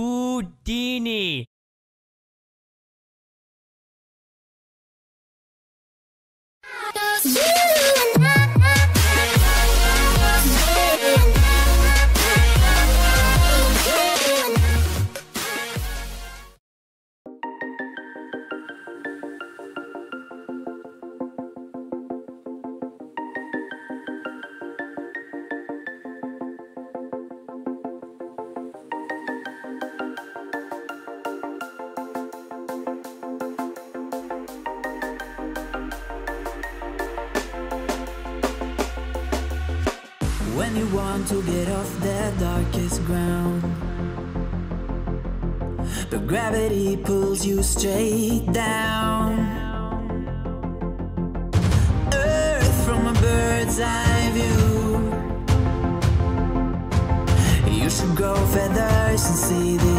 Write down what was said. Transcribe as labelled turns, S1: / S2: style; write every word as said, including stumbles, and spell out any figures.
S1: Houdini.
S2: When you want to get off the darkest ground, but gravity pulls you straight down. Earth from a bird's eye view. You should grow feathers and see the